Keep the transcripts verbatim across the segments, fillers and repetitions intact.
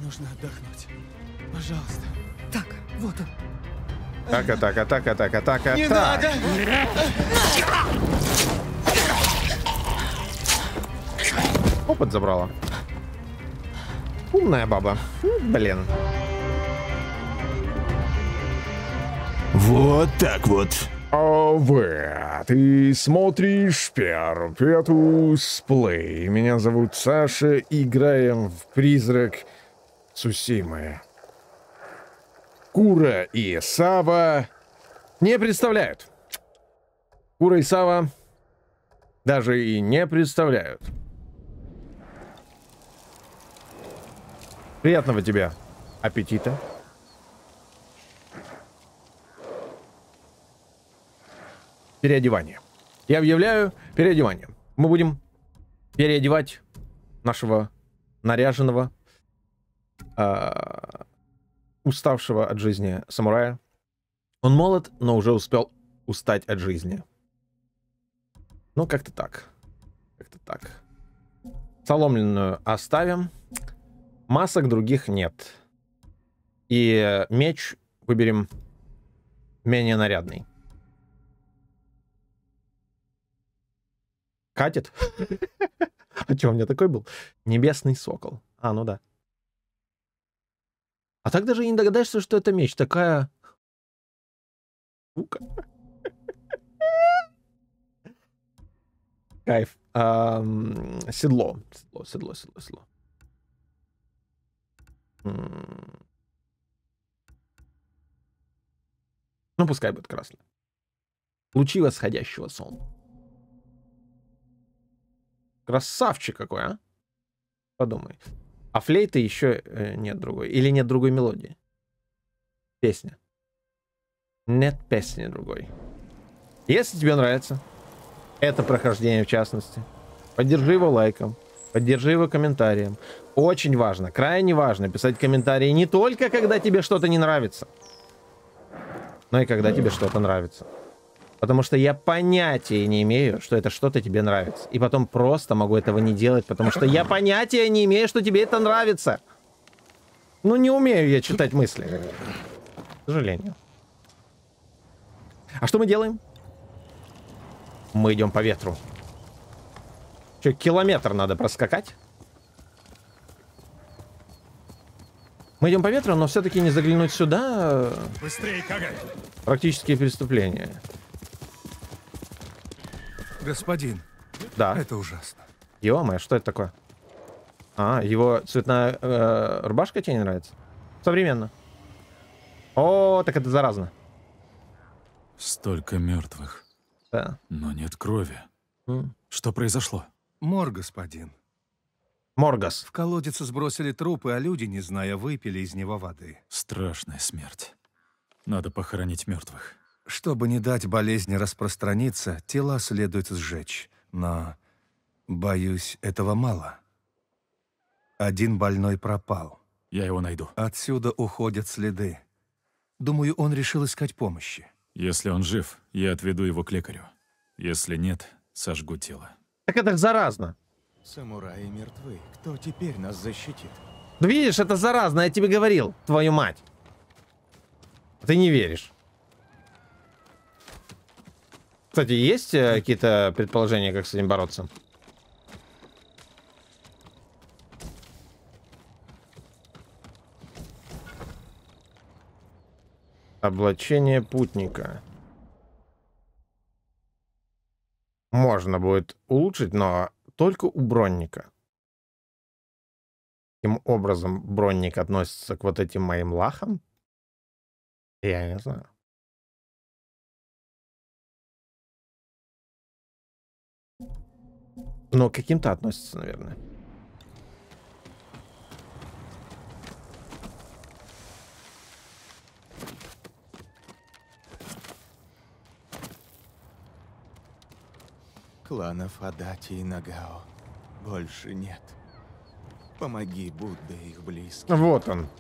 нужно отдохнуть. Пожалуйста. Так, вот он. Так, атака, атака, атака, атака. Не так. надо! Опыт забрала. Умная баба. М, Блин. Вот так вот. Ова, ты смотришь Перпетус Плей. Меня зовут Саша. Играем в Призрак Цусимы. Кура и Сава не представляют. Кура и Сава даже и не представляют. Приятного тебе аппетита. Переодевание. Я объявляю переодевание. Мы будем переодевать нашего наряженного, э, уставшего от жизни самурая. Он молод, но уже успел устать от жизни. Ну, как-то так. Как-то так. Соломенную оставим. Масок других нет. И меч выберем менее нарядный. Катит? А что, у меня такой был? Небесный сокол. А, ну да. А так даже и не догадаешься, что это меч. Такая... Сука. Кайф. Ам, седло. Седло, седло, седло, седло. М. Ну, пускай будет красный. Лучи восходящего солнца. Красавчик какой, а? Подумай. А флейты еще э, нет другой. Или нет другой мелодии. Песня. Нет песни другой. Если тебе нравится это прохождение, в частности, поддержи его лайком, поддержи его комментарием. Очень важно, крайне важно писать комментарии не только когда тебе что-то не нравится, но и когда тебе что-то нравится. Потому что я понятия не имею, что это что-то тебе нравится. И потом просто могу этого не делать, потому что я понятия не имею, что тебе это нравится. Ну, не умею я читать мысли. К сожалению. А что мы делаем? Мы идем по ветру. Че, километр надо проскакать? Мы идем по ветру, но все-таки не заглянуть сюда. Быстрее, Кагай. Практические преступления. Господин, Да. это ужасно. Ё-моё, что это такое? А, его цветная э, рубашка тебе не нравится? Современно. О, так это заразно. Столько мертвых, Да. но нет крови. М. Что произошло? Мор, господин. Моргас. В колодец сбросили трупы, а люди, не зная, выпили из него воды. Страшная смерть. Надо похоронить мертвых. Чтобы не дать болезни распространиться, тела следует сжечь. Но, боюсь, этого мало. Один больной пропал. Я его найду. Отсюда уходят следы. Думаю, он решил искать помощи. Если он жив, я отведу его к лекарю. Если нет, сожгу тело. Так это заразно. Самураи мертвы. Кто теперь нас защитит? Ну видишь, это заразно, я тебе говорил, твою мать. Ты не веришь. Кстати, есть э, какие-то предположения, как с этим бороться? Облачение путника. Можно будет улучшить, но только у бронника. Каким образом бронник относится к вот этим моим лахам? Я не знаю. Но каким-то относится, наверное. Кланов Адати и Нагао больше нет. Помоги, Будда, их близким. Вот он.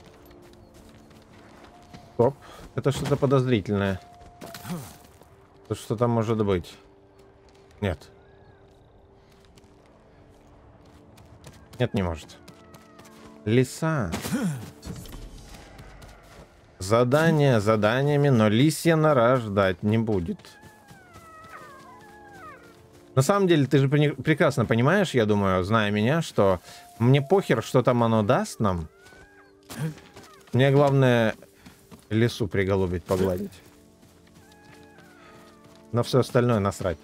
Стоп. Это что-то подозрительное. Это что там может быть? Нет. Нет, не может. Лиса. Задание заданиями, но лисья нора ждать не будет. На самом деле, ты же при- прекрасно понимаешь, я думаю, зная меня, что мне похер, что там оно даст нам. Мне главное лису приголубить, погладить. На все остальное насрать.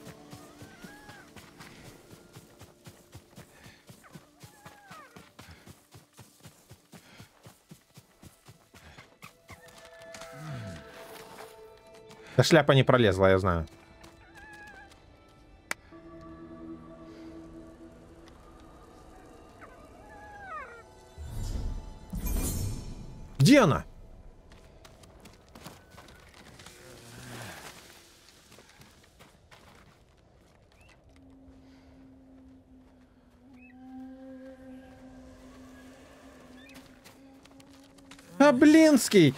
Да шляпа не пролезла, я знаю. Где она? А, блинский!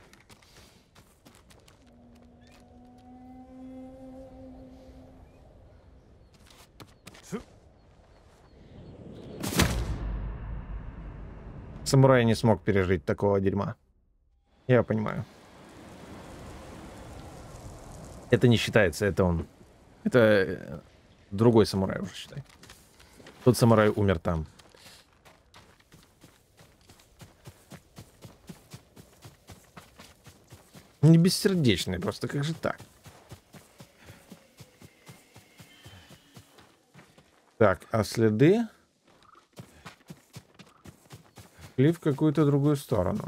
Самурай не смог пережить такого дерьма. Я понимаю. Это не считается, это он. Это другой самурай уже, считай. Тот самурай умер там. Не бессердечный, просто как же так? Так, а следы шли в какую-то другую сторону.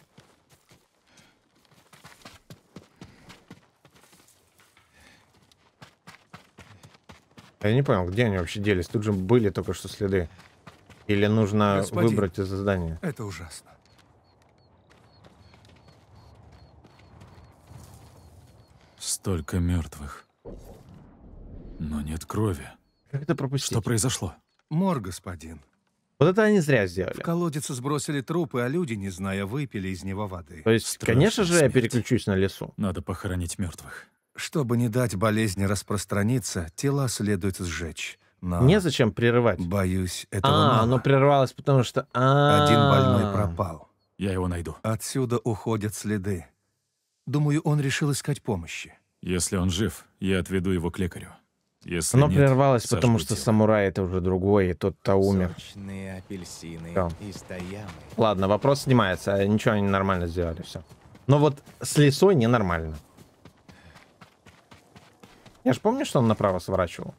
Я не понял, где они вообще делись? Тут же были только что следы. Или нужно Господин, выбрать из здания? Это ужасно. Столько мертвых. Но нет крови. Как это пропустить? Что произошло? Мор, господин. Вот это они зря сделали. В колодец сбросили трупы, а люди, не зная, выпили из него воды. То есть, Страшная конечно же, я смерть. переключусь на лесу. Надо похоронить мертвых. Чтобы не дать болезни распространиться, тела следует сжечь. Но, Незачем прерывать. боюсь, этого А, мало. оно прервалось, потому что... Один А-а-а. больной пропал. Я его найду. Отсюда уходят следы. Думаю, он решил искать помощи. Если он жив, я отведу его к лекарю. Если Оно нет, прервалось, сожгу потому что тело. самурай это уже другой, и тот-то умер. Сочные апельсины Всё. из Таямы. Ладно, вопрос снимается. Ничего, они нормально сделали, все. Но вот с лесой ненормально. Я же помню, что он направо сворачивал.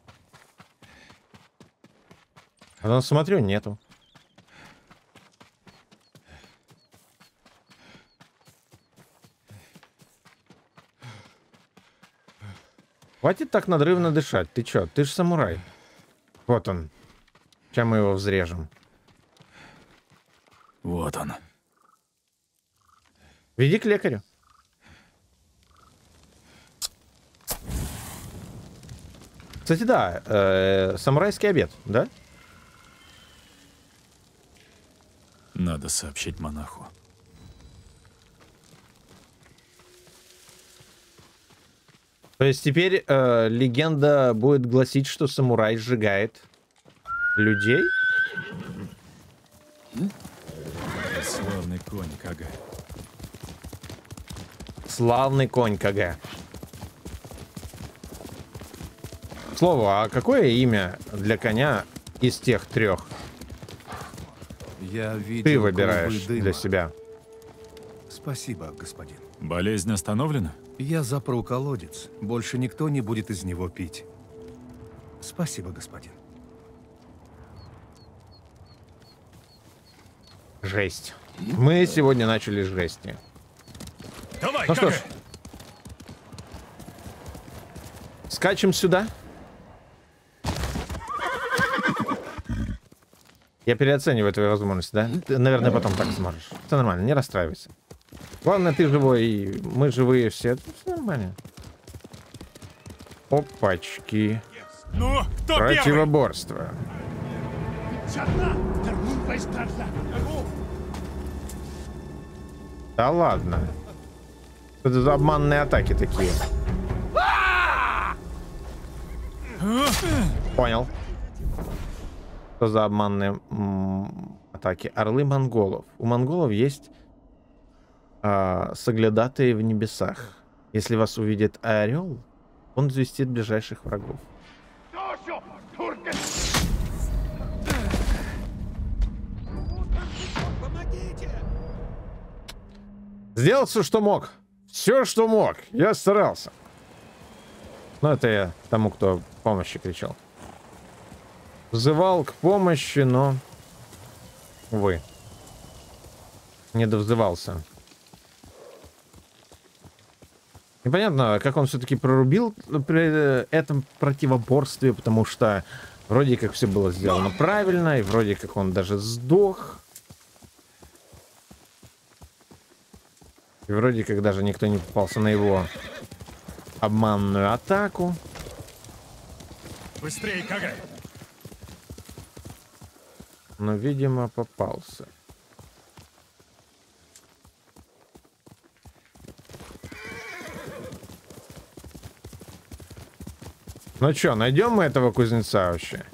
А потом смотрю, нету. Хватит так надрывно дышать. Ты чё? Ты ж самурай. Вот он. Сейчас мы его взрежем. Вот он. Веди к лекарю. Кстати, да, э, самурайский обед, да? Надо сообщить монаху. То есть теперь э, легенда будет гласить, что самурай сжигает людей? Славный конь, Кага. Славный конь КГ. К слову, а какое имя для коня из тех трех Я видел ты клубы выбираешь дыма. для себя? Спасибо, господин. Болезнь остановлена? Я запру колодец. Больше никто не будет из него пить. Спасибо, господин. Жесть. Мы сегодня начали с жести. Давай, Ну что ж, скачем сюда. Я переоцениваю твои возможности, да? Ты, наверное, потом так сможешь. Все нормально, не расстраивайся. Главное, ты живой, и мы живые все. Все нормально. Опачки. Ну, кто Противоборство. Да ладно. Что это за обманные атаки такие? Понял. Что за обманные м, атаки? атаки. Орлы монголов. У монголов есть а, соглядатые в небесах. Если вас увидит орел, он известит ближайших врагов. Сделал все, что мог. Все, что мог. Я старался. Ну, это я тому, кто помощи кричал. Взывал к помощи, но... Увы. Не довзывался. Непонятно, как он все-таки прорубил при этом противоборстве, потому что вроде как все было сделано правильно, и вроде как он даже сдох. И вроде как даже никто не попался на его обманную атаку. Быстрее, Кагай! Но, видимо, попался. Ну чё, найдем мы этого кузнеца вообще?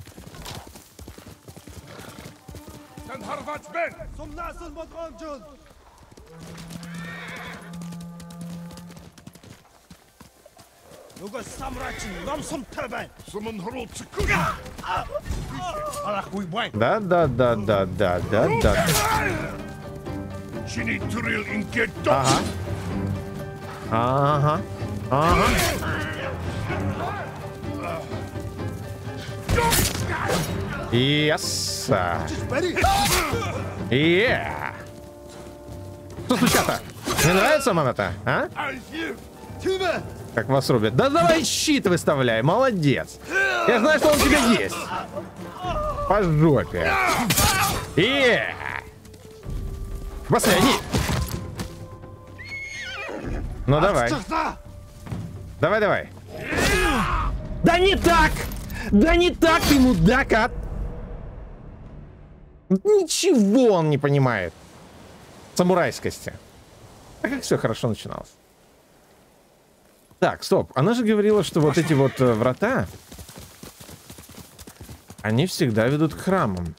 Да, да, да, да, да, да, да. Ага. Ага. Ага. Yes. Yeah. Что случилось-то? Не нравится вам это, а? Как вас рубят. Да давай щит выставляй, молодец. Я знаю, что он у тебя есть. По жопе. Yeah. Последний. Ну давай. Давай, давай. Да не так! Да не так ты, мудак, а! Ничего он не понимает. Самурайскости. А как все хорошо начиналось. Так, стоп. Она же говорила, что вот эти вот э, врата, они всегда ведут к храмам.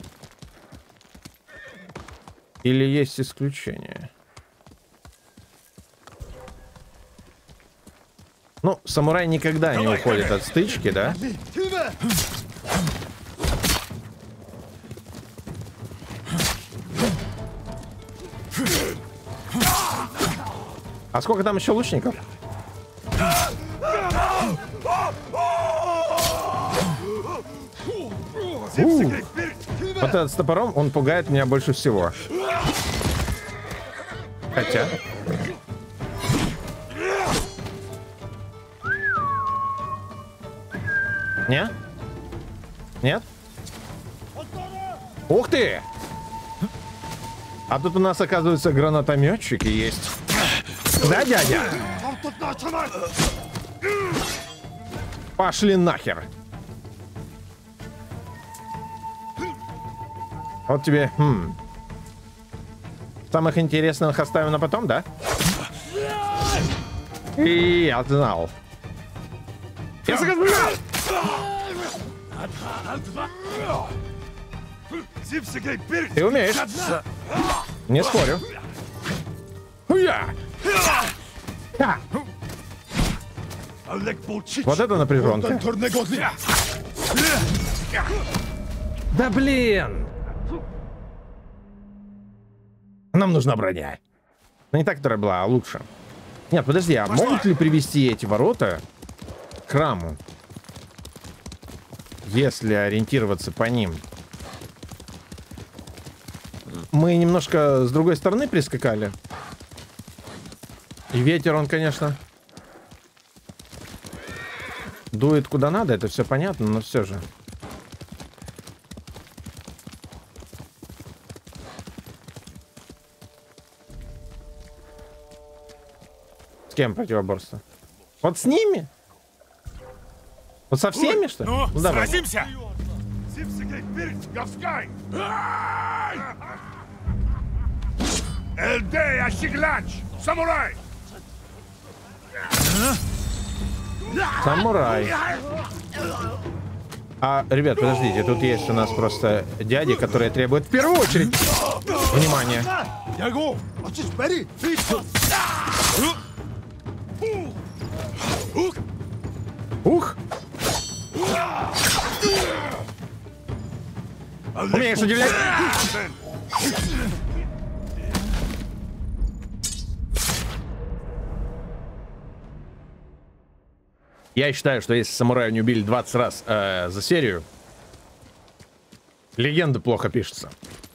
Или есть исключения? Ну, самурай никогда не уходит от стычки, да? А сколько там еще лучников? У, вот этот с топором, он пугает меня больше всего. Хотя... Нет? Нет? Ух ты! А тут у нас, оказывается, гранатометчики есть. Да, дядя? Пошли нахер. Вот тебе... Хм. Самых интересных оставим на потом, да? И я знал. Я сказал! Ты умеешь. Не спорю. Вот это напряженка. Да блин! Нам нужна броня. Но не та, которая была, а лучше. Нет, подожди, а могут ли привести эти ворота к храму? Если ориентироваться по ним. Мы немножко с другой стороны прискакали. И ветер, он, конечно, дует куда надо, это все понятно, но все же. С кем противоборство? Вот с ними? Вот со всеми, что ли? Ну, Ну, давай. сразимся! Самурай! Самурай. А, ребят, подождите, тут есть у нас просто дяди, которые требуют в первую очередь внимания. Ух! Умеешь удивлять? Я считаю, что если самурая не убили двадцать раз э, за серию, легенда плохо пишется.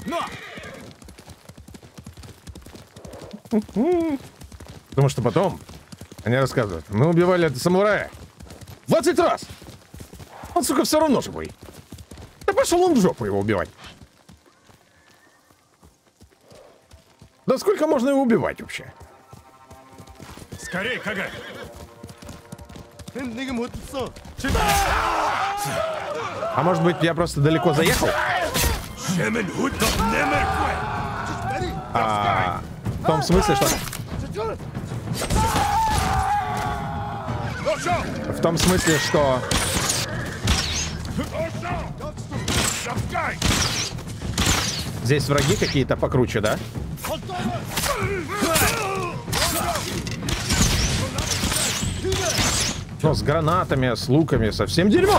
Потому что потом они рассказывают, мы убивали этого самурая двадцать раз. Он, сука, все равно живой. Да пошел он в жопу его убивать. Да сколько можно его убивать вообще? Скорей, Кагай! А может быть, я просто далеко заехал? А, в том смысле, что... В том смысле, что... Здесь враги какие-то покруче, да? Ну, с гранатами, с луками, совсем дерьмо.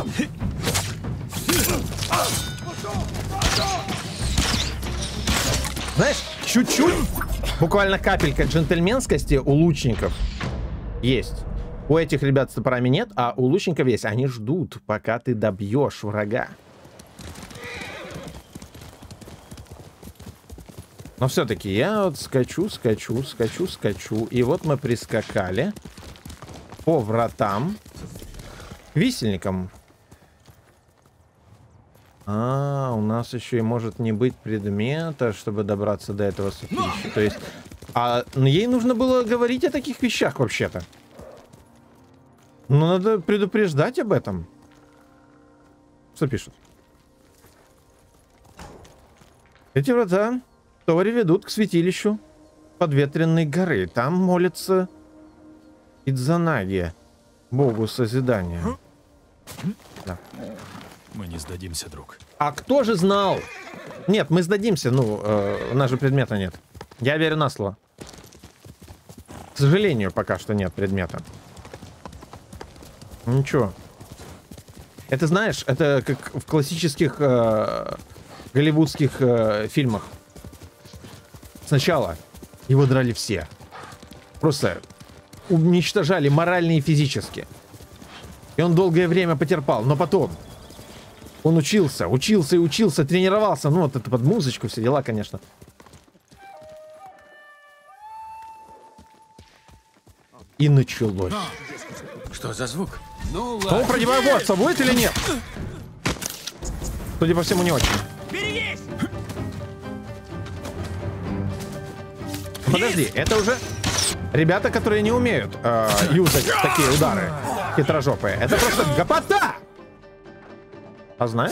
Знаешь, чуть-чуть, буквально капелька джентльменскости у лучников есть. У этих ребят с топорами нет, а у лучников есть. Они ждут, пока ты добьешь врага. Но все-таки я вот скачу, скачу, скачу, скачу. И вот мы прискакали по вратам к висельникам. А, у нас еще и может не быть предмета, чтобы добраться до этого святилища. То есть, а ей нужно было говорить о таких вещах вообще-то. Ну, надо предупреждать об этом. Что пишут? Эти врата в Торе ведут к святилищу подветренной горы. Там молятся Идзанаги, богу созидания. Да. Мы не сдадимся, друг. А кто же знал? Нет, мы сдадимся. Ну, э, у нас же предмета нет. Я верю на слово. К сожалению, пока что нет предмета. Ничего. Это, знаешь, это как в классических э, голливудских э, фильмах. Сначала его драли все. Просто уничтожали морально и физически. И он долгое время потерпал. Но потом он учился, учился и учился, тренировался. Ну, вот это под музычку, все дела, конечно. И началось. Что за звук? Ну Кому противоборство будет или нет? Судя по всему, не очень. Подожди, это уже ребята, которые не умеют э, юзать такие удары хитрожопые. Это просто гопота! А знаешь?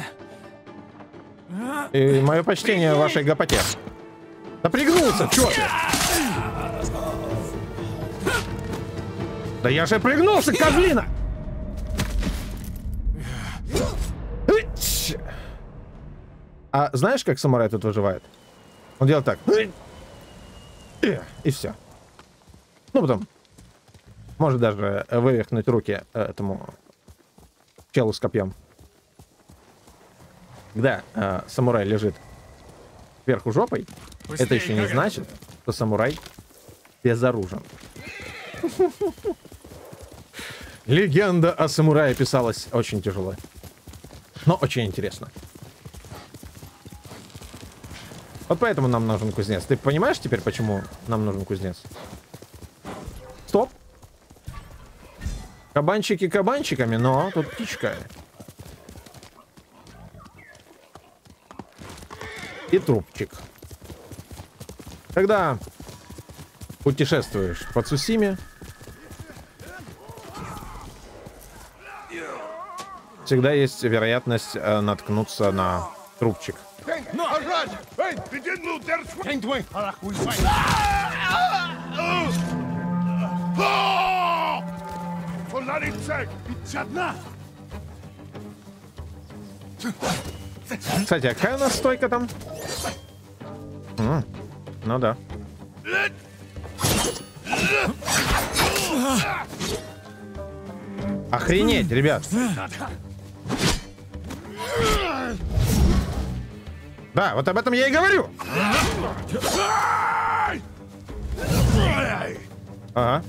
И мое почтение вашей гопоте. Да пригнулся, чё ты? Да я же пригнулся, козлина! А знаешь, как самурай тут выживает? Он делает так. И все. Ну, потом может даже вывихнуть руки этому челу с копьем. Когда э, самурай лежит вверху жопой, быстрее, это еще не значит, что самурай безоружен. Легенда о самурае писалась очень тяжело, но очень интересно. Вот поэтому нам нужен кузнец. Ты понимаешь теперь, почему нам нужен кузнец? Стоп. Кабанчики кабанчиками, но тут птичка. И трубчик. Когда путешествуешь по Цусиме, всегда есть вероятность э, наткнуться на трубчик. Кстати, а какая у нас стойка там? М, ну да. Охренеть, ребят. Да, вот об этом я и говорю. Ага.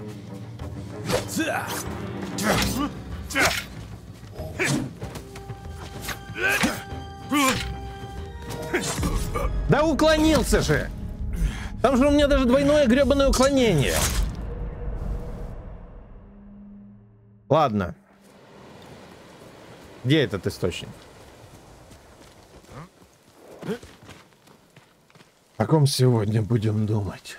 Да уклонился же. Там же у меня даже двойное гребаное уклонение. Ладно. Где этот источник? О ком сегодня будем думать?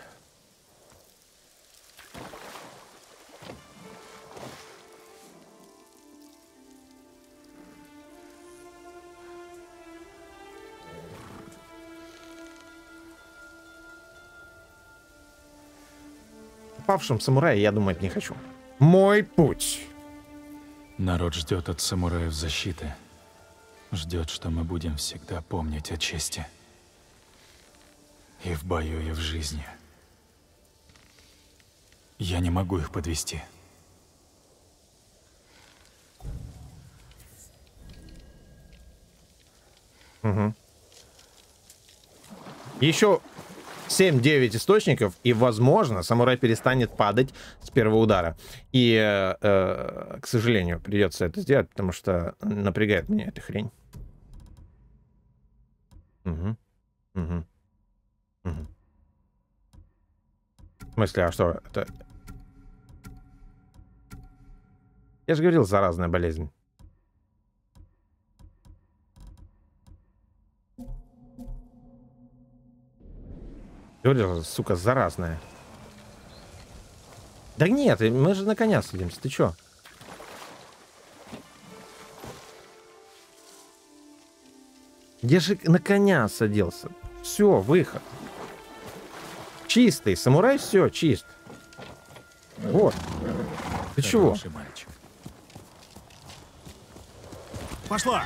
О павшем самурае я думать не хочу. Мой путь. Народ ждет от самураев защиты. Ждет, что мы будем всегда помнить о чести. И в бою, и в жизни. Я не могу их подвести. Угу. Еще семь-девять источников, и, возможно, самурай перестанет падать с первого удара. И, э, э, к сожалению, придется это сделать, потому что напрягает меня эта хрень. Угу. Угу. Угу. В смысле, а что это? Я же говорил, заразная болезнь. Говорил, сука, заразная. Да нет, мы же на коня садимся, ты чё? Я же на коня садился. Все, выход. Чистый, самурай, все, чист. Вот. Ты чего? Мальчик. Пошла!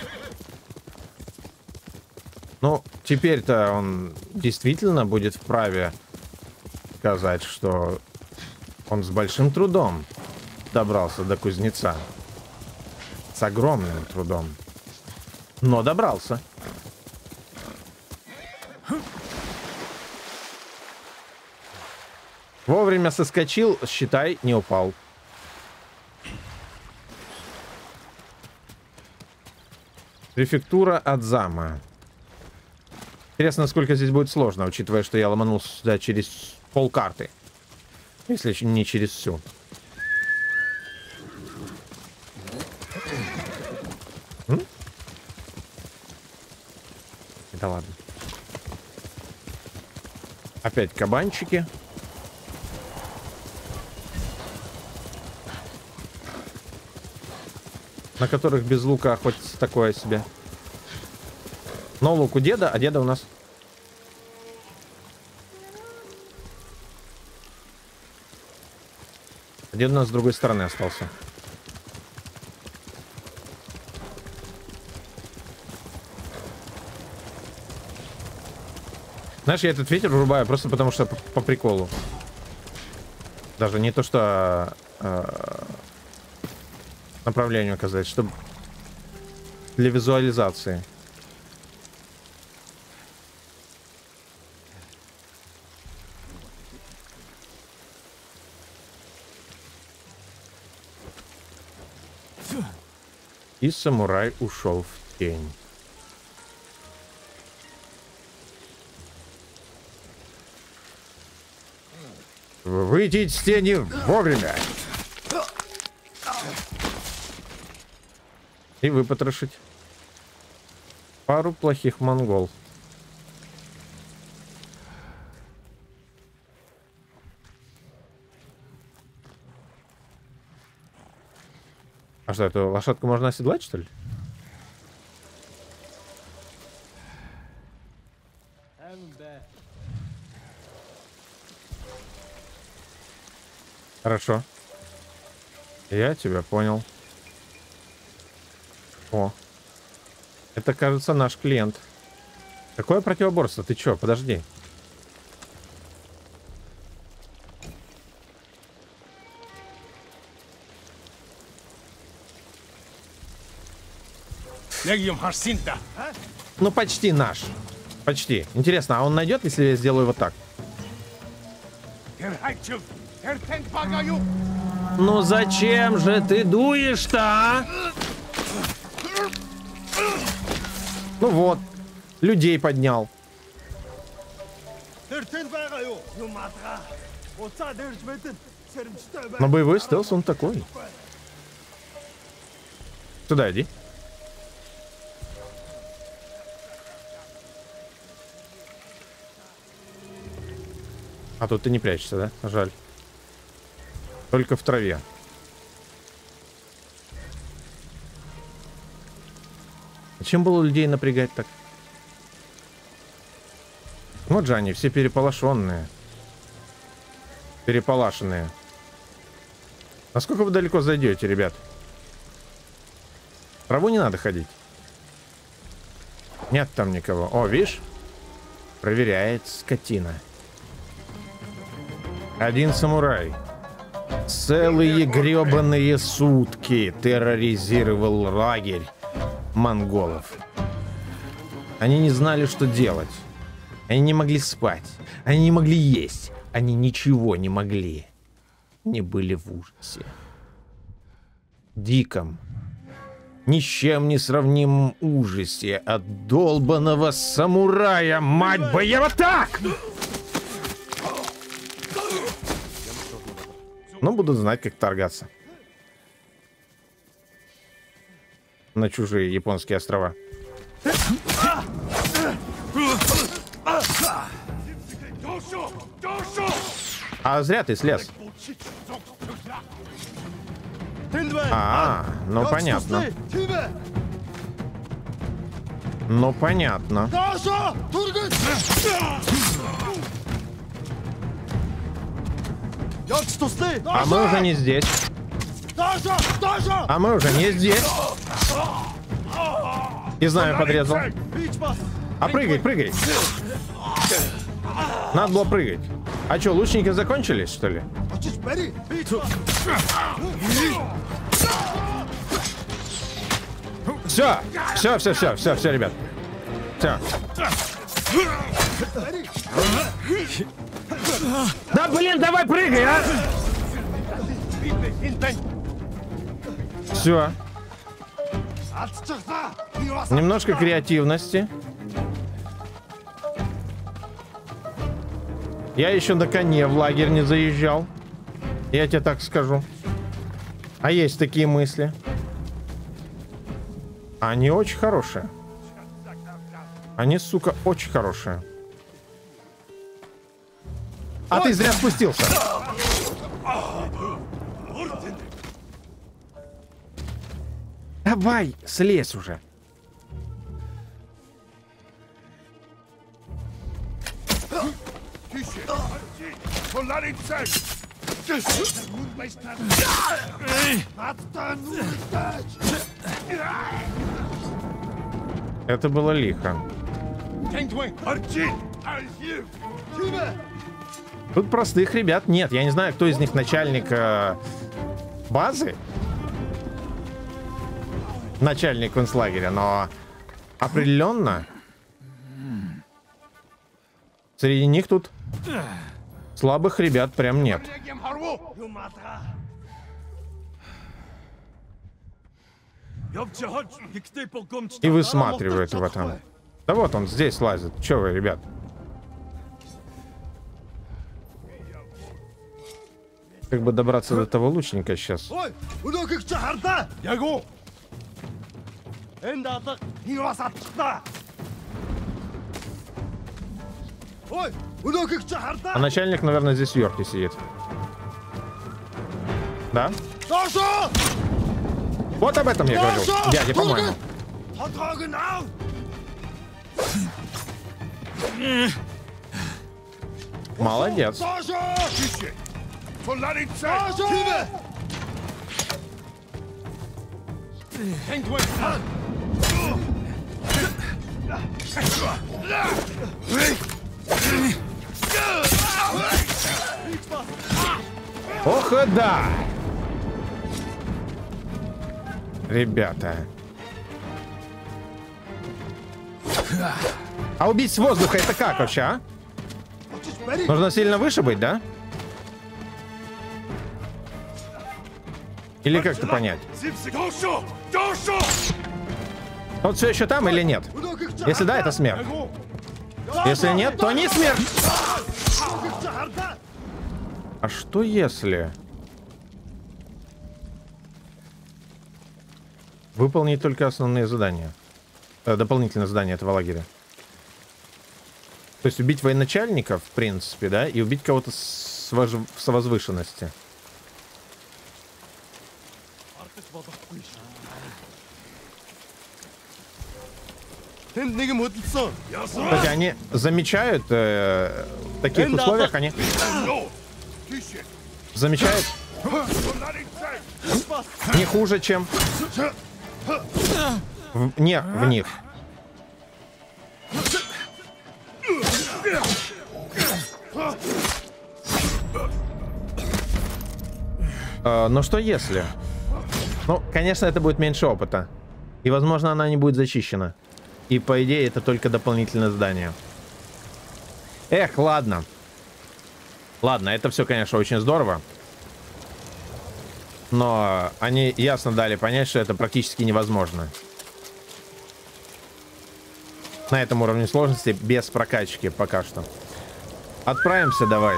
Ну, теперь-то он действительно будет вправе сказать, что он с большим трудом добрался до кузнеца. С огромным трудом. Но добрался. Вовремя соскочил, считай, не упал. Префектура Адзама. Интересно, насколько здесь будет сложно, учитывая, что я ломанулся сюда через полкарты. Если не через всю. М? Да ладно. Опять кабанчики. На которых без лука хоть такое себе. Но лук у деда, а деда у нас. А дед у нас с другой стороны остался. Знаешь, я этот ветер врубаю просто потому, что по, по приколу. Даже не то, что э, направлению указать, чтобы для визуализации. И самурай ушел в тень. Выйти из тени вовремя. И выпотрошить пару плохих монгол. А что, эту лошадку можно оседлать, что ли? Хорошо. Я тебя понял. О. Это, кажется, наш клиент. Какое противоборство? Ты чё? Подожди. Ну, почти наш. Почти. Интересно, а он найдет, если я сделаю вот так? Ну зачем же ты дуешь-то, а? Ну вот. Людей поднял. Но боевой стелс он такой. Сюда иди. А тут ты не прячешься, да? Жаль. Только в траве. Зачем было людей напрягать так? Вот же они, все переполошенные. Переполошенные. Насколько вы далеко зайдете, ребят? В траву не надо ходить. Нет там никого. О, видишь? Проверяет скотина. Один самурай. Целые гребаные сутки терроризировал лагерь монголов. Они не знали, что делать. Они не могли спать. Они не могли есть. Они ничего не могли. Они были в ужасе. Диком. Ни с чем не сравнимом ужасе от долбаного самурая, мать бы его так! Но буду знать, как торгаться. На чужие японские острова. А зря ты слез. А, ну понятно. Ну понятно. А мы уже не здесь. А мы уже не здесь. И знамя подрезал. А прыгай, прыгай. Надо было прыгать. А что, лучники закончились, что ли? Все, все, все, все, все, все, ребят. Все. Да блин, давай прыгай, а! Все. Немножко креативности. Я еще на коне в лагерь не заезжал. Я тебе так скажу. А есть такие мысли. Они очень хорошие. Они, сука, очень хорошие. А ты зря спустился. Давай, слезь уже. Это было лихо. Тут простых ребят нет. Я не знаю, кто из них начальник э, базы. Начальник концлагеря, но определенно среди них тут слабых ребят прям нет. И высматривает его там. Да вот он здесь лазит. Че вы, ребят? Как бы добраться до того лучника сейчас. А начальник, наверное, здесь в Йорке сидит. Да? Вот об этом я говорил. Дядя, по-моему. Молодец. Ох, и да! Ребята. А убить с воздуха это как вообще, а? Нужно сильно выше быть, да? Или как-то понять? Он все еще там или нет? Если да, это смерть. Если нет, то не смерть. А что если... Выполнить только основные задания. Э, дополнительные задания этого лагеря. То есть убить военачальника, в принципе, да? И убить кого-то с, вож... с возвышенности. Кстати, они замечают э, в таких условиях, они замечают не хуже, чем в, не в них. Э, но что если? Ну, конечно, это будет меньше опыта. И, возможно, она не будет зачищена. И, по идее, это только дополнительное задание. Эх, ладно. Ладно, это все, конечно, очень здорово. Но они ясно дали понять, что это практически невозможно. На этом уровне сложности без прокачки пока что. Отправимся давай.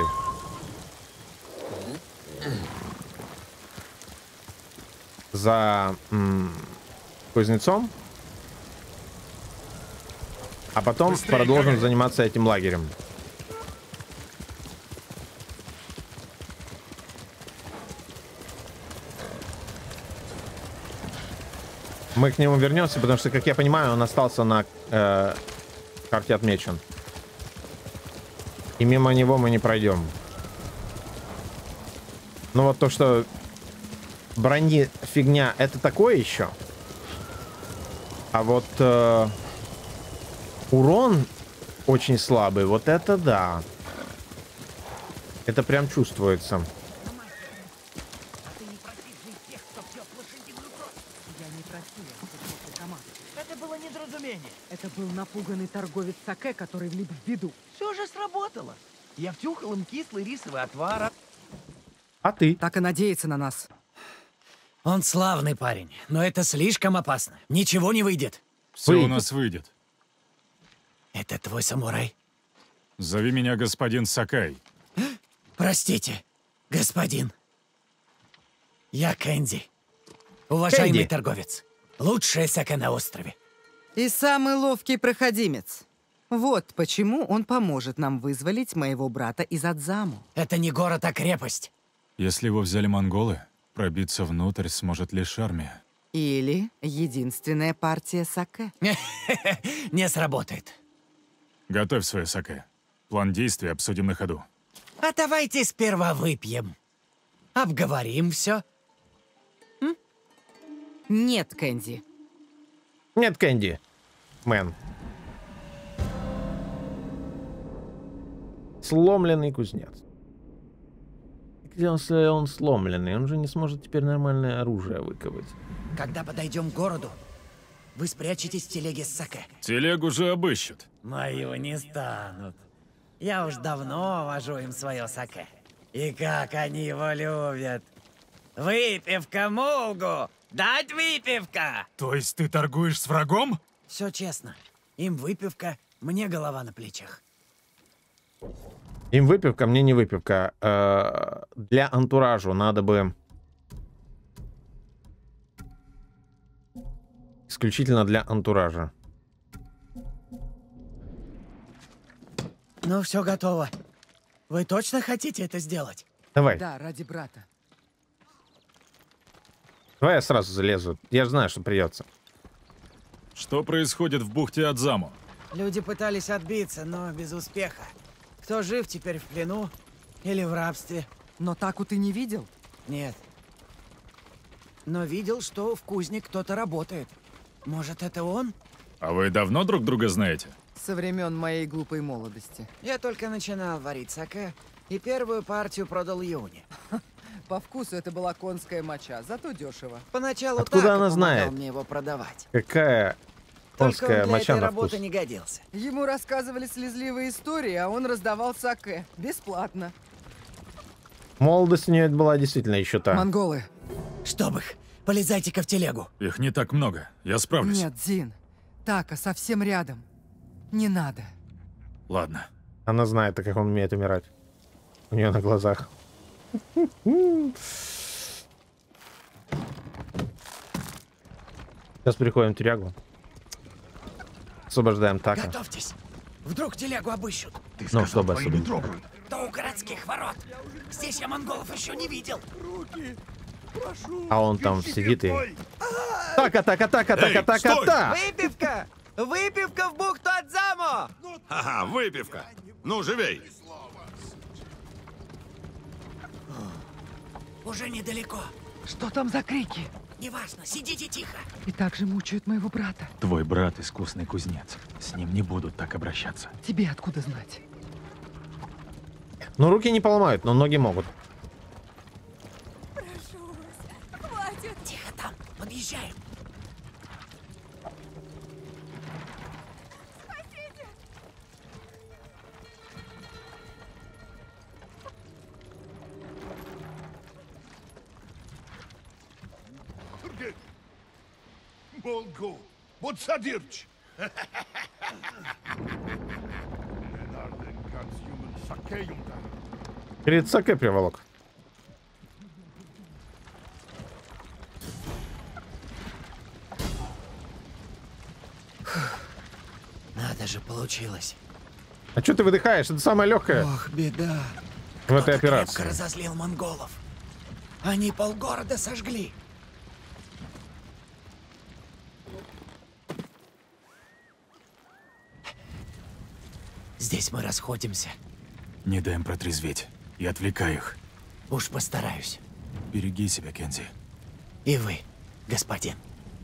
За м, кузнецом. А потом Быстрее, продолжим как... заниматься этим лагерем. Мы к нему вернемся, потому что, как я понимаю, он остался на э, карте отмечен. И мимо него мы не пройдем. Ну вот то, что брони фигня, это такое еще. А вот... Э, урон очень слабый, вот это да. Это прям чувствуется. Это было недоразумение. Это был напуганный торговец саке, который влип в беду. Все же сработало. Я втюхал им кислый рисовый отвар. А ты? Так и надеется на нас. Он славный парень, но это слишком опасно. Ничего не выйдет. Все Выйдет. у нас выйдет. Это твой самурай? Зови меня господин Сакай. Простите, господин. Я Кэнди. Уважаемый Кэнди. торговец. Лучшее саке на острове. И самый ловкий проходимец. Вот почему он поможет нам вызволить моего брата из Адзаму. Это не город, а крепость. Если его взяли монголы, пробиться внутрь сможет лишь армия. Или единственная партия саке. Не сработает. Готовь свое саке. План действий обсудим на ходу. А давайте сперва выпьем. Обговорим все. Нет, Кэнди. Нет, Кэнди. Мэн. Сломленный кузнец. Где он, если он сломленный? Он же не сможет теперь нормальное оружие выковать. Когда подойдем к городу, вы спрячетесь в телеге с саке. Телегу же обыщут. Моего не станут. Я уж давно вожу им свое саке. И как они его любят. Выпивка, Мулгу! Дать выпивка! То есть ты торгуешь с врагом? Все честно. Им выпивка, мне голова на плечах. Им выпивка, мне не выпивка. Э, для антуражу надо бы... Исключительно для антуража. Ну, все готово. Вы точно хотите это сделать? Давай. Да, ради брата. Давай я сразу залезу. Я же знаю, что придется. Что происходит в бухте Адзаму? Люди пытались отбиться, но без успеха. Кто жив теперь в плену или в рабстве? Но Таку ты не видел? Нет. Но видел, что в кузне кто-то работает. Может, это он? А вы давно друг друга знаете? Со времен моей глупой молодости. Я только начинал варить саке, и первую партию продал Юни. По вкусу это была конская моча, зато дешево. Поначалу Откуда Тако она помогал знает? мне его продавать. Какая Только он конская для моча этой на работы вкус? не годился. Ему рассказывали слезливые истории, а он раздавал саке. Бесплатно. Молодость у нее была действительно еще та. Монголы. Чтоб их, полезайте-ка в телегу. Их не так много. Я справлюсь. Нет, Зин. Така совсем рядом. Не надо. Ладно. Она знает, как он умеет умирать. У нее на глазах. Сейчас приходим в тюрягу. Освобождаем Така. Готовьтесь. Вдруг телегу обыщут. Ну, чтобы освободить. Да у городских ворот. Здесь я монголов еще не видел. А он там сидит и... Така, така, така, така, така, стой! та! Выпивка! Выпивка в бухту Адзамо! Ага, выпивка. Ну, живей. Уже недалеко. Что там за крики? Неважно, сидите тихо. И так же мучают моего брата. Твой брат искусный кузнец. С ним не будут так обращаться. Тебе откуда знать? Ну, руки не поломают, но ноги могут. Прошу вас, хватит. Тихо там, подъезжаем. Болго. Вот садирч. Перед саке приволок. Надо же, получилось. А что ты выдыхаешь? Это самое легкое Ох, беда. в этой Кто-то крепко операции. разозлил монголов. Они полгорода сожгли. Здесь мы расходимся. Не дай им протрезветь. И отвлекай их. Уж постараюсь. Береги себя, Кензи. И вы, господин.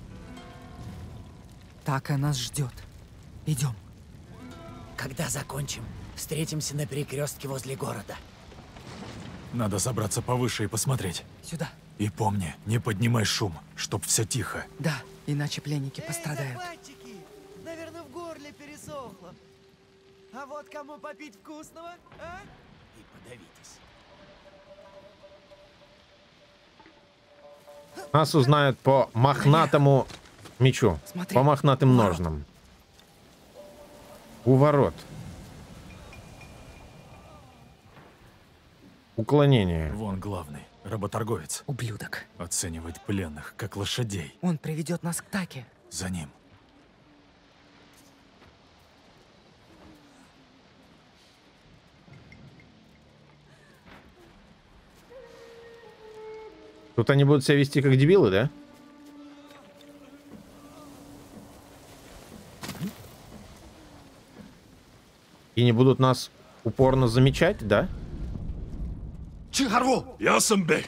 Така нас ждет. Идем. Когда закончим, встретимся на перекрестке возле города. Надо забраться повыше и посмотреть. Сюда. И помни, не поднимай шум, чтоб все тихо. Да, иначе пленники пострадают. захватчики! Наверное, в горле пересохло. А вот кому попить вкусного, а? И подавитесь. Нас узнают по мохнатому мечу. Смотри, По мохнатым ворот. ножнам. У ворот. Уклонение. Вон главный, работорговец. Ублюдок. Оценивать пленных, как лошадей. Он приведет нас к Таке. За ним. Тут они будут себя вести как дебилы, да? И не будут нас упорно замечать, да? Чихарво. Ясамбе.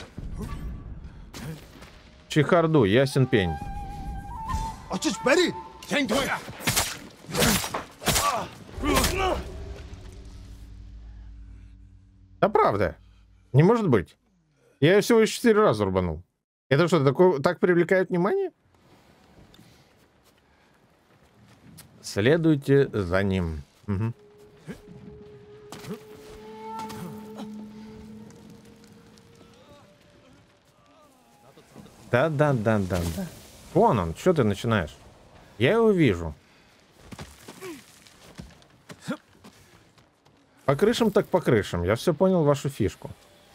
Чехарду, ясен пень. Очиж бери. Тэнтоя. Да правда. Не может быть. Я ее всего лишь четыре раза рубанул. Это что, такое, так привлекает внимание? Следуйте за ним. Угу. Да-да-да-да-да. Вон он, что ты начинаешь? Я его вижу. По крышам так по крышам. Я все понял вашу фишку.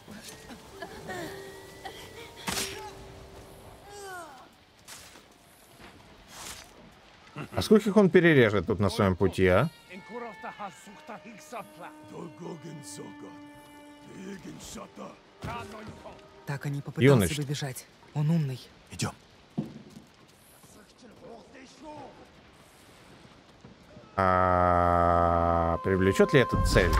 А скольких он перережет тут на своем пути, а? Так они попытался Юноч. бы бежать. Он умный. Идем. А привлечет ли это цель?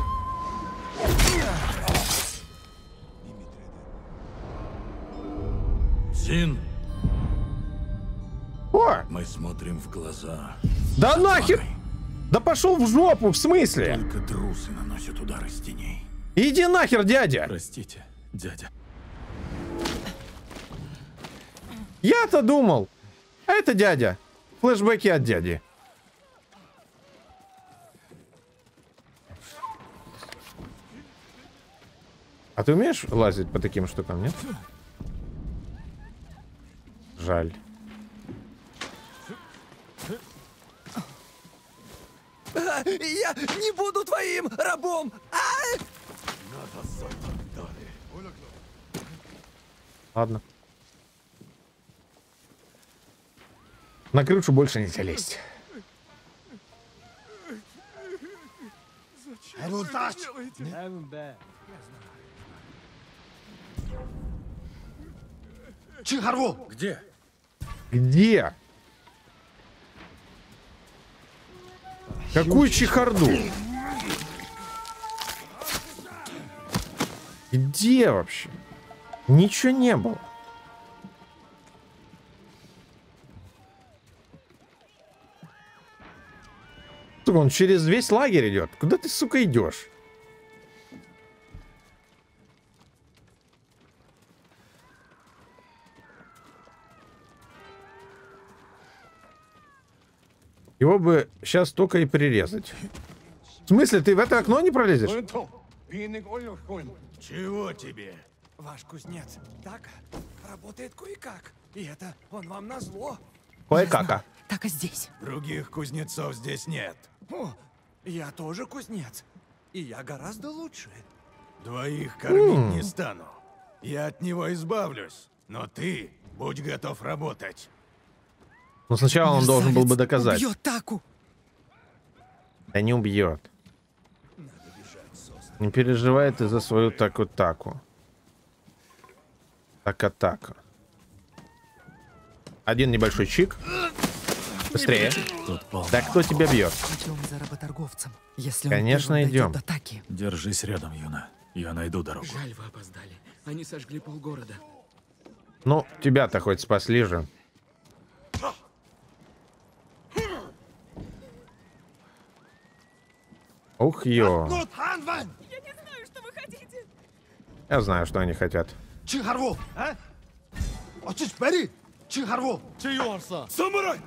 Зин, О! мы смотрим в глаза. Да нахер! Да пошел в жопу, в смысле? Только трусы наносят удары с теней. Иди нахер, дядя! Простите, дядя. Я-то думал. А это дядя. Флэшбэки от дяди. А ты умеешь лазить по таким штукам, нет? Жаль. Я не буду твоим рабом! А! Ладно. На крышу больше нельзя лезть. Чихарву! Где? Где? Какую чехарду? Где вообще? Ничего не было. Сука, он через весь лагерь идет. Куда ты, сука, идешь? Его бы сейчас только и прирезать. В смысле, ты в это окно не пролезешь? Чего тебе? Ваш кузнец так работает кое-как. И это он вам назло. Кое-кака. Так и здесь. Других кузнецов здесь нет. О, я тоже кузнец. И я гораздо лучше. Двоих кормить М. не стану. Я от него избавлюсь. Но ты будь готов работать. Но сначала он должен был бы доказать. Убьет Таку. Да не убьет. Не переживай ты за свою таку-таку. Така-така. Один небольшой чик. Быстрее. Да кто тебя бьет? Идем за работорговцем. Если Конечно, он первым идем. дойдет до Таки. Держись рядом, Юна. Я найду дорогу. Жаль, вы опоздали. Они сожгли полгорода. Ну, тебя-то хоть спасли же. Ух, ё. Я не знаю, что вы хотите. Я знаю, что они хотят. Чихарву! А? Очись, бери! Чихарву! Самурай!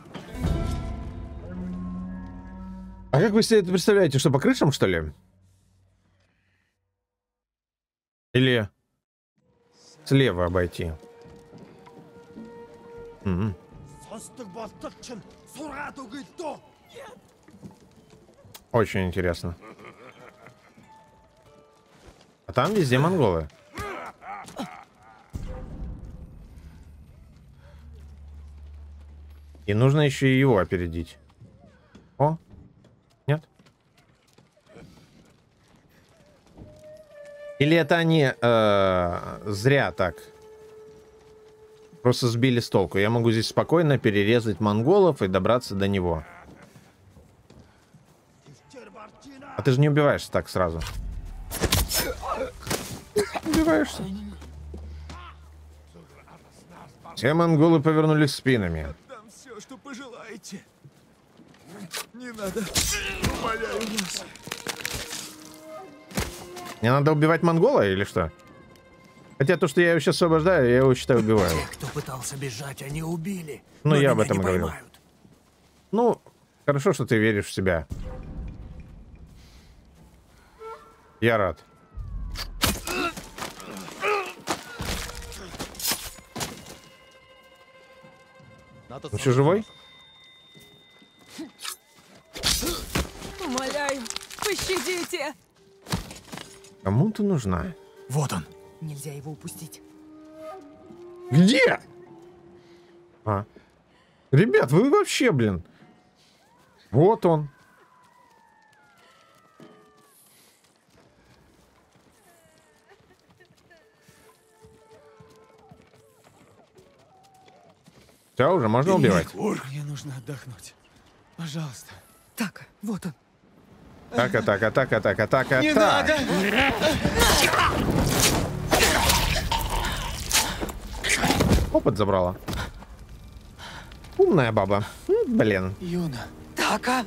А как вы себе это представляете, что по крышам, что ли? Или слева обойти? М-м. Очень интересно. А там везде монголы. И нужно еще и его опередить. О, нет? Или это они э, зря так? Просто сбили с толку. Я могу здесь спокойно перерезать монголов и добраться до него. А ты же не убиваешься так сразу. Убиваешься. Все монголы повернулись спинами. Там все, что пожелаете. Не надо. Умоляю вас. Мне надо убивать монгола или что? Хотя то, что я его сейчас освобождаю, я его, считаю, убиваю. Кто пытался бежать, они убили. Ну, я об меня этом не говорил. поймают. Ну, хорошо, что ты веришь в себя. Я рад. Он еще живой? Умоляю, пощадите. Кому ты нужна? Вот он. Нельзя его упустить. Где? А. Ребят, вы вообще, блин. Вот он. Все, уже можно убивать. Мне нужно отдохнуть. Пожалуйста. Так, вот он. Так, атака, атака, атака, атака, Не атака. надо! Опыт забрала. Умная баба. М, Блин. Юна. Така?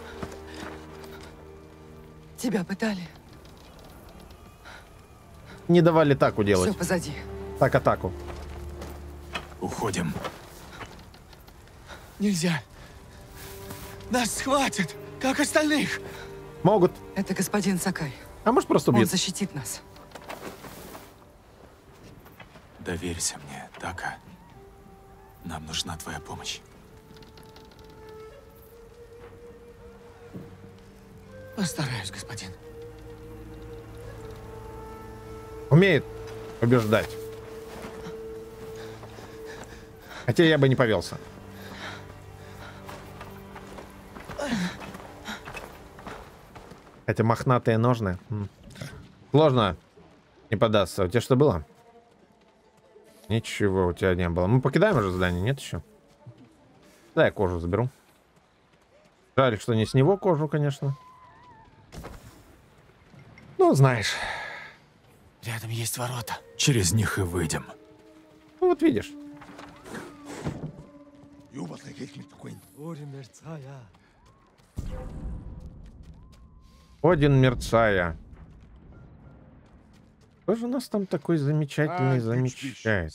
Тебя пытали? Не давали таку Все делать. позади. Так, атаку. Уходим. Нельзя. Нас схватят, как остальных. Могут. Это господин Сакай. А может, просто Он убьют. защитит нас. Доверься мне, Така. Нам нужна твоя помощь. Постараюсь, господин. Умеет убеждать. Хотя я бы не повелся. Хотя мохнатые ножны. М. Сложно не поддаться. У тебя что было? Ничего у тебя не было. Мы покидаем уже здание, нет еще? Да, я кожу заберу. Жаль, что не с него кожу, конечно. Ну, знаешь. Рядом есть ворота. Через них и выйдем. Ну, вот видишь. Один мерцая. Кто же у нас там такой замечательный замечает?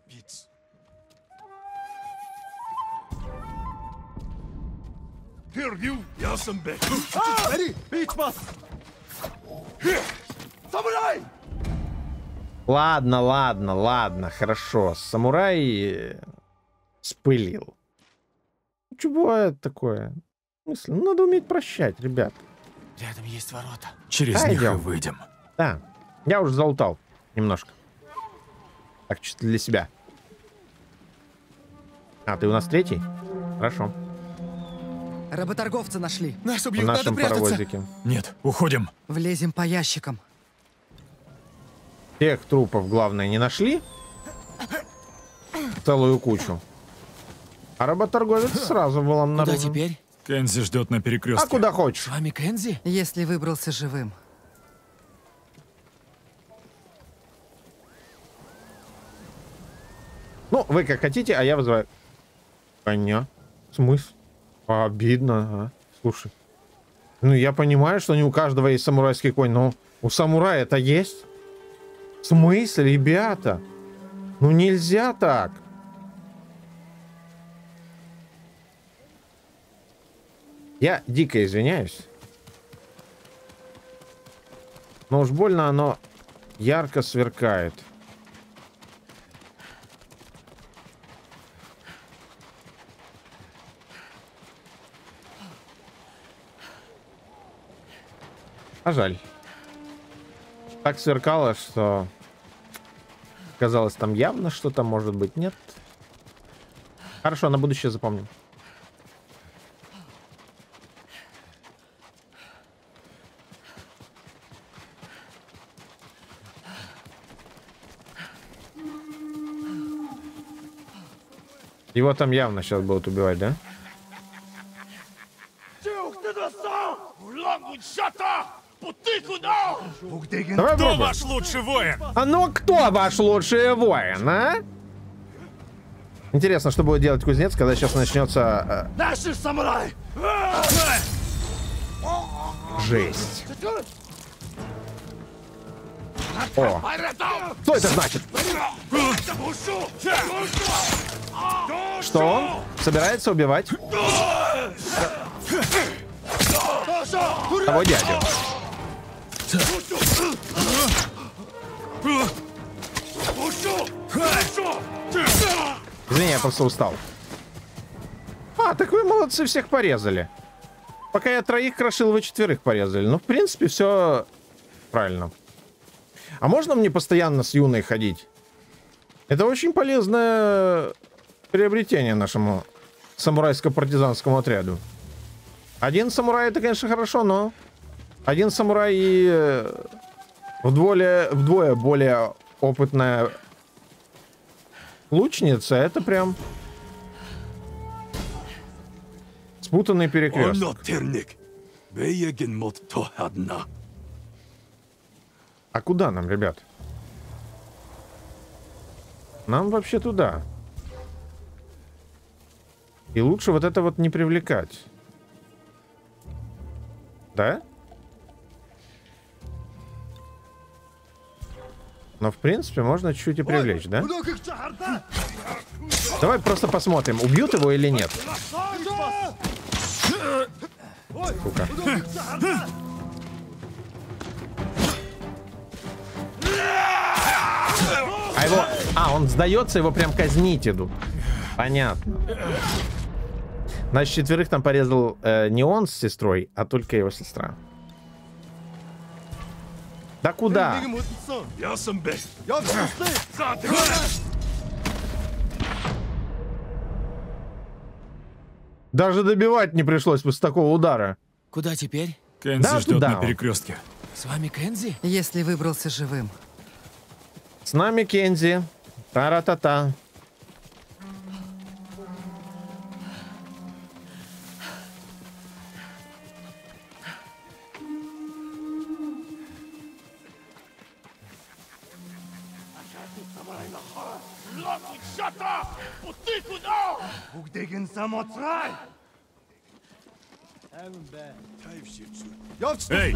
Ладно, ладно, ладно, хорошо. Самурай спылил. Что бывает такое? В смысле? Ну, надо уметь прощать, ребят. Рядом есть ворота. Через А, них идем. и выйдем. Да, я уже залутал немножко. Так, чисто для себя. А, ты у нас третий? Хорошо. Работорговца нашли. Нас В убьют, надо нашем прятаться. паровозике. Нет, уходим. Влезем по ящикам. Тех трупов, главное, не нашли. Целую кучу. А работорговец сразу был Куда обнаружен. теперь? Кензи ждет на перекрестке. А куда хочешь. С вами Кензи? Если выбрался живым. Ну, вы как хотите, а я вызываю. Коня. Смысл? Обидно, а? Слушай. Ну, я понимаю, что не у каждого есть самурайский конь, но у самурая это есть. В смысле, ребята? Ну, нельзя так. Я дико извиняюсь. Но уж больно оно ярко сверкает. А жаль. Так сверкало, что казалось, там явно что-то может быть. Нет. Хорошо, на будущее запомним. Его там явно сейчас будут убивать, да? Давай Кто попробуем. ваш лучший воин? А ну кто ваш лучший воин, а? Интересно, что будет делать кузнец, когда сейчас начнется... Наши самурай! Э, жесть. О, что это значит? Что он собирается убивать того дядю? Извини, я просто устал. А, так вы молодцы, всех порезали. Пока я троих крошил, вы четверых порезали. Ну, в принципе, все правильно. А можно мне постоянно с Юной ходить? Это очень полезное приобретение нашему самурайско-партизанскому отряду. Один самурай — это, конечно, хорошо, но один самурай и вдвое, вдвое более опытная лучница — это прям спутанный перекресток. А куда нам, ребят? Нам вообще туда. И лучше вот это вот не привлекать. Да? Но, в принципе, можно чуть-чуть и привлечь, да? Давай просто посмотрим, убьют его или нет. Сука. А его... А, он сдается, его прям казнить идут. Понятно. Значит, четверых там порезал э, не он с сестрой, а только его сестра. Да куда? Даже добивать не пришлось после такого удара. Куда теперь? Кензи Да, ждет туда на он. перекрестке. С вами Кензи? Если выбрался живым. С нами Кензи. Тара-та-та. Эй!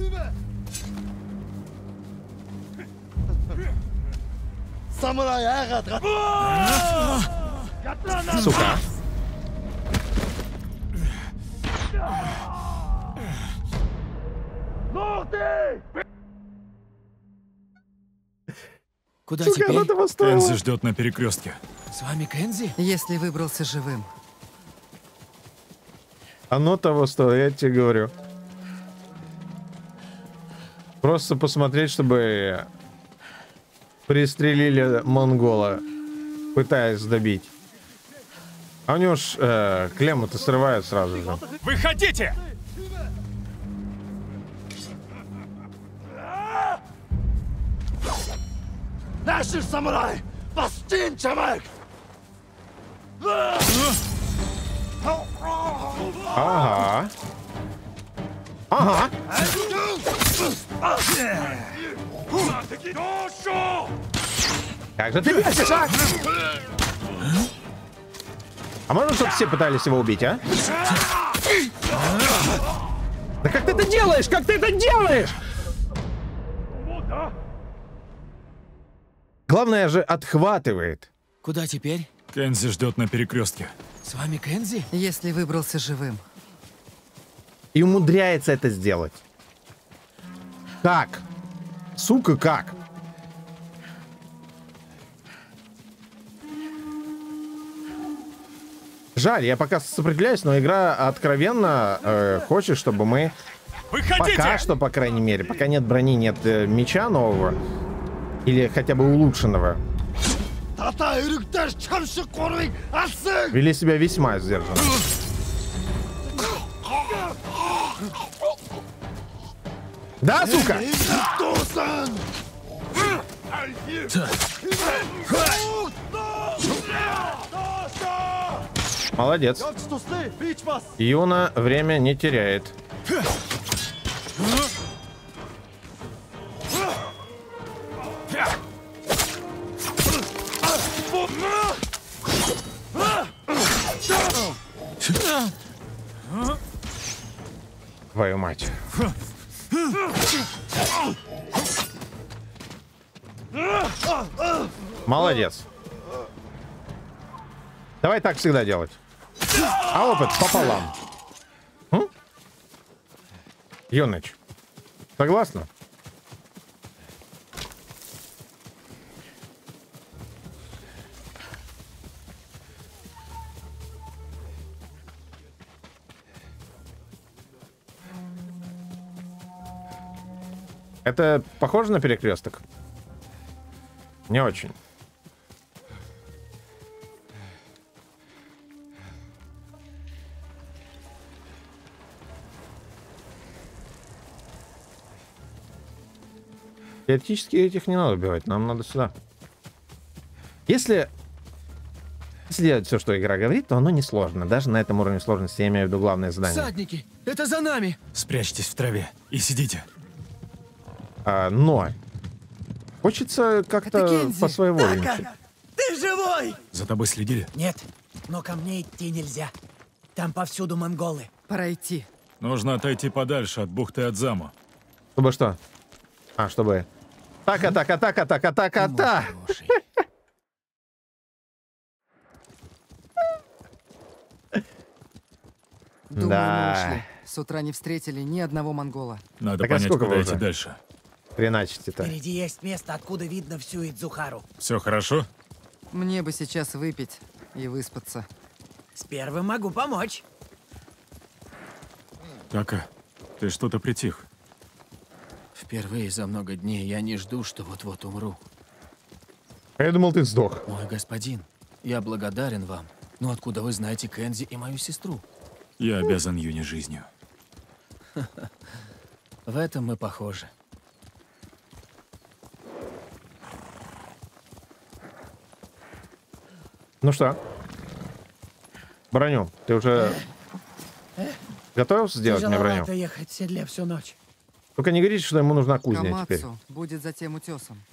Сука. Куда Сука, теперь? оно того стоило. Кензи ждет на перекрестке. С вами Кензи? Если выбрался живым. Оно того стоило, я тебе говорю. Просто посмотреть, чтобы пристрелили монгола, пытаясь добить. А у него ж э, клемму-то срывают сразу же. Выходите! Наши самурай! Воспинчивай! Ага. Ага. Как же ты бесишь, а? А можно, чтобы все пытались его убить, а? Да как ты это делаешь? Как ты это делаешь? Главное же отхватывает. Куда теперь? Кензи ждет на перекрестке. С вами Кензи? Если выбрался живым. И умудряется это сделать. Как? Сука, как? Жаль, я пока сопротивляюсь, но игра откровенно э, хочет, чтобы мы Выходите! пока что, по крайней мере, пока нет брони, нет э, меча нового, или хотя бы улучшенного, вели себя весьма сдержанно. Да, сука? Молодец. Юна время не теряет. Твою мать. Молодец. Давай так всегда делать. А опыт пополам. М? Юныч, согласна? Это похоже на перекресток? Не очень. Теоретически этих не надо убивать, нам надо сюда. Если... Если делать все, что игра говорит, то оно несложно. Даже на этом уровне сложности я имею в виду главное задание. Всадники! Это за нами! Спрячьтесь в траве и сидите. А, но... Хочется как-то по своей воле. Ты живой! За тобой следили? Нет, но ко мне идти нельзя. Там повсюду монголы. Пора идти. Нужно отойти подальше от бухты Адзаму. Чтобы что? А, чтобы... Так, атака, атака, атака, атака, атака! Думаю, Да. мы ушли. С утра не встретили ни одного монгола. Надо Так а понять, сколько куда вы идти уже? дальше. Хреначите-то. Впереди есть место, откуда видно всю Идзухару. Все хорошо? Мне бы сейчас выпить и выспаться. С первым могу помочь. Така, ты что-то притих. Впервые за много дней я не жду, что вот-вот умру. А я думал, ты сдох. Мой господин, я благодарен вам. Но откуда вы знаете Кэнзи и мою сестру? Я обязан Юне жизнью. В этом мы похожи. Ну что? Броню. Ты уже готовился сделать мне броню? Тяжеловато ехать в седле всю ночь. Только не говорите, что ему нужна кузня теперь. Камацу будет за тем утесом.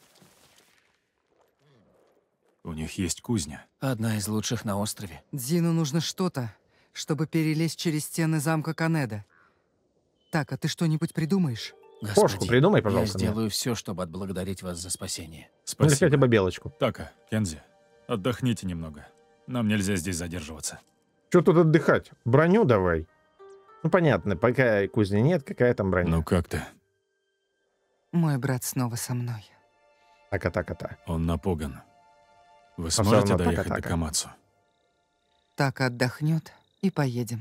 У них есть кузня. Одна из лучших на острове. Дзину нужно что-то, чтобы перелезть через стены замка Канеда. Так, а ты что-нибудь придумаешь? Кошку Господин, придумай, пожалуйста, Я мне. сделаю все, чтобы отблагодарить вас за спасение. Ну, или Спасибо. хотя бы белочку. Така, Кензи, отдохните немного. Нам нельзя здесь задерживаться. Что тут отдыхать? Броню давай. Ну, понятно, пока кузни нет, какая там броня. Ну как ты? Мой брат снова со мной. Така-така-та. Он напуган. Вы всё сможете равно доехать така-така. до Камацу? Так отдохнет и поедем.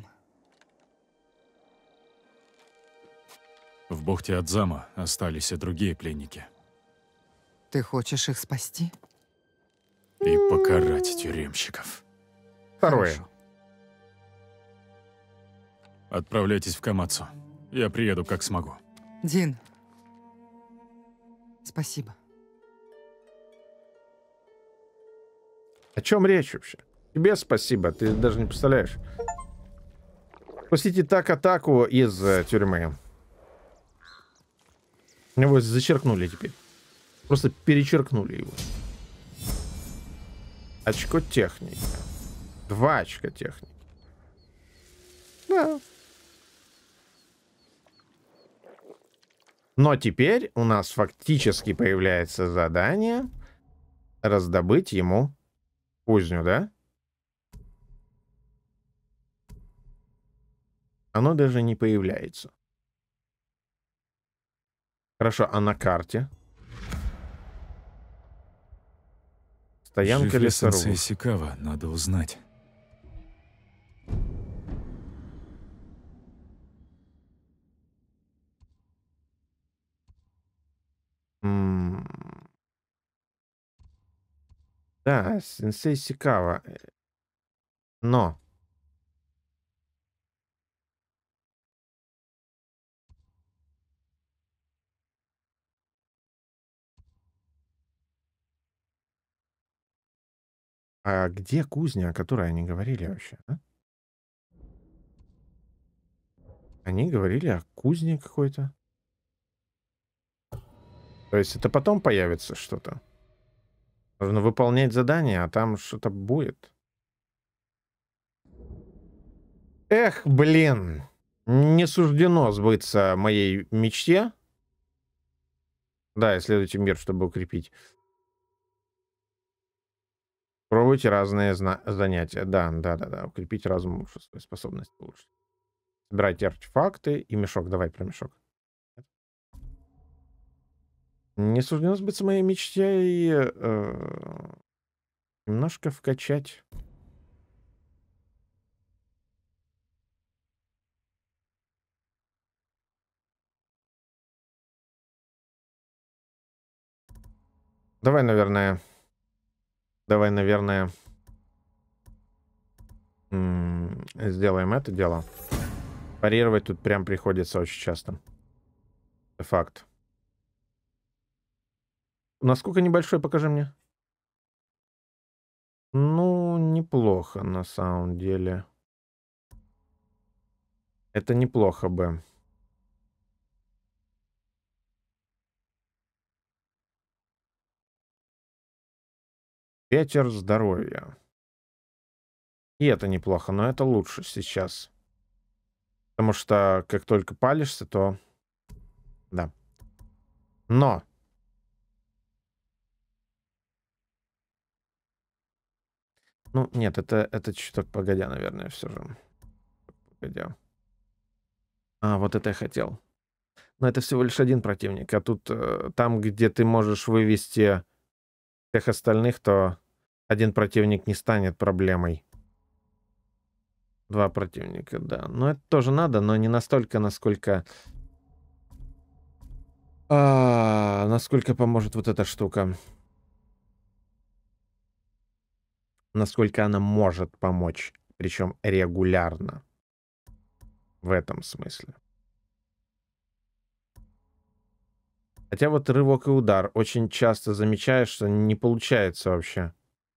В бухте Адзама остались и другие пленники. Ты хочешь их спасти? И покарать тюремщиков. Второе. Хорошо. Отправляйтесь в Камацу. Я приеду, как смогу. Дин, спасибо. О чем речь вообще? Тебе спасибо, ты даже не представляешь. Пустите так атаку из э, тюрьмы. Его зачеркнули теперь. Просто перечеркнули его. Очко техники. Два очка техники. Да. Но теперь у нас фактически появляется задание раздобыть ему кузню, да? Оно даже не появляется. Хорошо, а на карте? Стоянка Жив ли сенсей лесорубов. Сикава, надо узнать. М. Да, сенсей Сикава. Но. А где кузня, о которой они говорили вообще? А? Они говорили о кузне какой-то. То есть это потом появится что-то. Нужно выполнять задание, а там что-то будет. Эх, блин. Не суждено сбыться моей мечте. Да, исследуйте мир, чтобы укрепить. Пробуйте разные зна- занятия. Да, да, да, да. Укрепить разум, свои способности улучшить. Собирайте артефакты и мешок. Давай про мешок. Не суждено сбыться моей мечте и э, немножко вкачать. Давай, наверное... Давай, наверное... м, сделаем это дело. Парировать тут прям приходится очень часто. Это факт. Насколько небольшой, покажи мне. Ну, неплохо на самом деле. Это неплохо бы. Ветер здоровья. И это неплохо, но это лучше сейчас. Потому что как только палишься, то... Да. Но... Ну, нет, это, это чуток погодя, наверное, все же. Погодя. А, вот это я хотел. Но это всего лишь один противник. А тут э, там, где ты можешь вывести всех остальных, то один противник не станет проблемой. Два противника, да. Но это тоже надо, но не настолько, насколько... А, насколько поможет вот эта штука. Насколько она может помочь. Причем регулярно. В этом смысле. Хотя вот рывок и удар. Очень часто замечаешь, что не получается вообще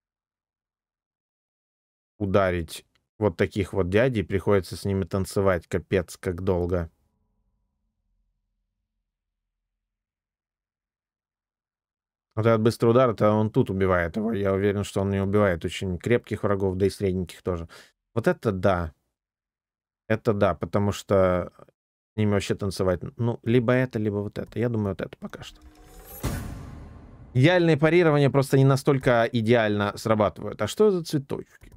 ударить вот таких вот дядей. Приходится с ними танцевать. Капец, как долго. Вот этот быстрый удар, это он тут убивает его. Я уверен, что он не убивает очень крепких врагов, да и средненьких тоже. Вот это да. Это да, потому что с ними вообще танцевать. Ну, либо это, либо вот это. Я думаю, вот это пока что. Идеальное парирование просто не настолько идеально срабатывают. А что за цветочки?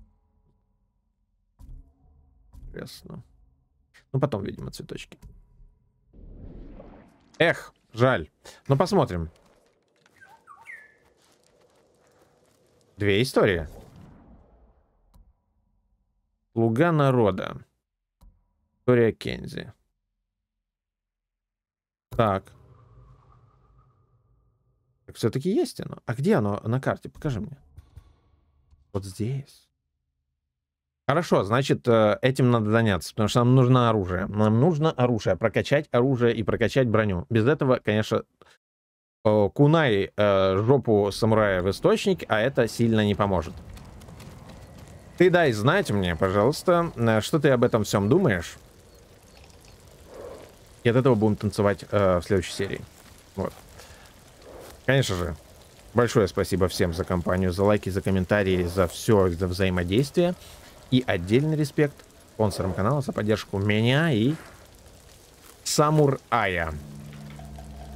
Интересно. Ну, потом, видимо, цветочки. Эх, жаль. Ну, посмотрим. Две истории. Слуга народа. История Кензи. Так. Так все-таки есть оно. А где оно на карте? Покажи мне. Вот здесь. Хорошо, значит, этим надо заняться, потому что нам нужно оружие. Нам нужно оружие. Прокачать оружие и прокачать броню. Без этого, конечно... Кунай э, жопу самурая в источник, а это сильно не поможет. Ты дай знать мне, пожалуйста, что ты об этом всем думаешь. И от этого будем танцевать э, в следующей серии. Вот. Конечно же, большое спасибо всем за компанию, за лайки, за комментарии, за все, за взаимодействие. И отдельный респект спонсорам канала за поддержку меня и Самурая.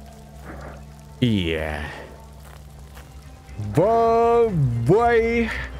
Yeah. Bye-bye.